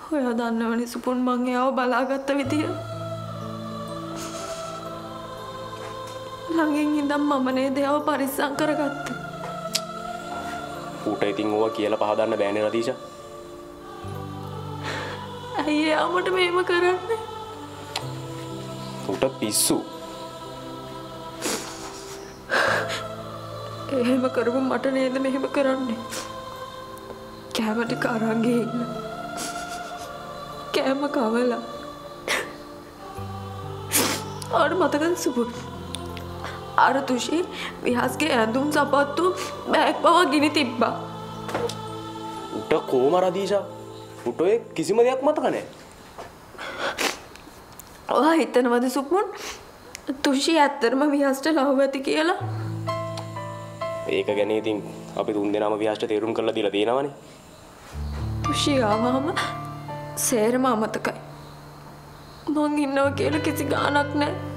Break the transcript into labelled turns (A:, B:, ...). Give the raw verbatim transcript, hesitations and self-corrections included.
A: ඔයා දන්නවනේ සුපුන් මං එයාව බලාගත්ත විදිය. ළඟින් ඉඳන් මම නේද එයාව පරිස්සම් කරගත්තේ.
B: ඌට ඉතින් ඕවා කියලා පහදන්න බෑනේ රදීෂා.
A: ඇයි එයා මට මේව කරන්නේ?
B: ඌට පිස්සු.
A: එහෙම කරපු මට නේද මෙහෙම කරන්නේ? කෑම ටික අරන් ගිහින් කෑම කවලා. ආර මතකද සුපුන්? අර තුෂි විහාස්ගේ ඇඳුම් සපත්තු බෑග් පවා ගිනි තිබ්බා.
B: ඌට කොහොම රදීෂා? ඌට ඔය කිසිම දෙයක් මතක නැහැ.
A: ඔයා හිතනවද සුපුන් තුෂි ඇත්තටම විහාස්ට ලව් ඇති කියලා?
B: ඒක ගැන ඉතින් අපි තුන් දෙනාම විහාස්ට තීරුම් කරලා දීලා තියෙනවනේ.
A: තුෂි ආවම සේරම අමතකයි. මං ඉන්නවා කියලා කිසි ගාණක් නැහැ.